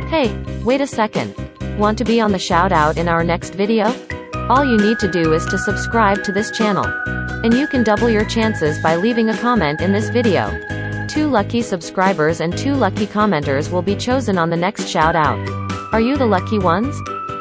Hey, wait a second. Want to be on the shout out in our next video? All you need to do is to subscribe to this channel. And you can double your chances by leaving a comment in this video. 2 lucky subscribers and 2 lucky commenters will be chosen on the next shout out. Are you the lucky ones?